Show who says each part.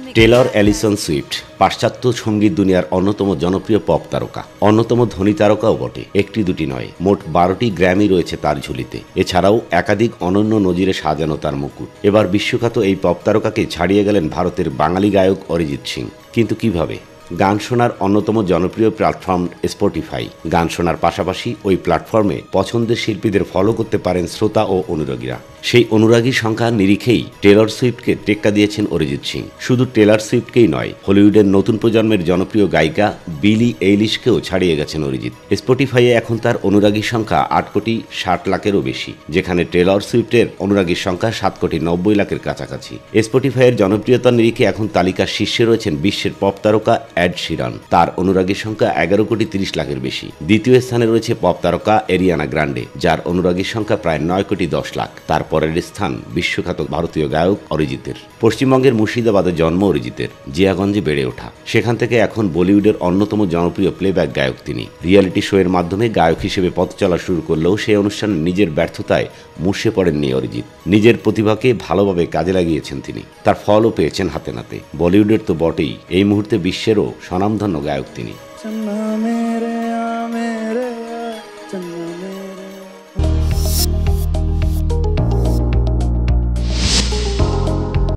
Speaker 1: Taylor Allison Swift পাশ্চাত্য সঙ্গীত দুনিয়ার অন্যতম জনপ্রিয় পপ তারকা, অন্যতম ধনী তারকাও বটে। একটি দুটি নয়, মোট 12টি গ্র্যামি রয়েছে তার ঝুলিতে। এছাড়াও একাধিক অনন্য নজিরে সাজানো তার মুকুট। এবার বিশ্বখ্যাত এই পপ তারকাকে ছাড়িয়ে গেলেন ভারতের বাঙালি গায়ক অরিজিৎ সিং। কিন্তু কিভাবে? গান শোনার অন্যতম জনপ্রিয় প্ল্যাটফর্ম স্পটিফাই। গান শোনার পাশাপাশি ওই প্ল্যাটফর্মে পছন্দের শিল্পীদের ফলো করতে পারেন শ্রোতা ও অনুরাগীরা। সেই অনুরাগীর সংখ্যার নিরিখেই টেলর সুইফটকে টেক্কা দিয়েছেন অরিজিৎ সিং। শুধু টেলর সুইফটকেই নয়, হলিউডের নতুন প্রজন্মের জনপ্রিয় গায়িকা বিলি এইলিশকেও ছাড়িয়ে গেছেন অরিজিৎ। স্পটিফাইয়ে এখন তার অনুরাগীর সংখ্যা 8,60,00,000-এরও বেশি, যেখানে টেলর সুইফটের অনুরাগীর সংখ্যা 7,90,00,000-এর কাছাকাছি। স্পটিফাইয়ের জনপ্রিয়তার নিরিখে এখন তালিকার শীর্ষে রয়েছেন বিশ্বের পপ তারকা এড শিরান। তার অনুরাগীর সংখ্যা 11,30,00,000-এর বেশি। দ্বিতীয় স্থানে রয়েছে পপ তারকা এরিয়ানা গ্রান্ডে, যার অনুরাগীর সংখ্যা প্রায় 9,10,00,000। তারপরের স্থান বিশ্বখ্যাত ভারতীয় গায়ক অরিজিতের। পশ্চিমবঙ্গের মুর্শিদাবাদে জন্ম অরিজিতের, জিয়াগঞ্জে বেড়ে ওঠা। সেখান থেকে এখন বলিউডের অন্যতম জনপ্রিয় প্লেব্যাক গায়ক তিনি। রিয়েলিটি শো এর মাধ্যমে গায়ক হিসেবে পথ চলা শুরু করলেও সেই অনুষ্ঠানে নিজের ব্যর্থতায় মুষড়ে পড়েননি অরিজিৎ। নিজের প্রতিভাকে ভালোভাবে কাজে লাগিয়েছেন তিনি। তার ফলও পেয়েছেন হাতে নাতে। বলিউডের তো বটেই, এই মুহূর্তে বিশ্বেরও স্বনামধন্য গায়ক তিনি।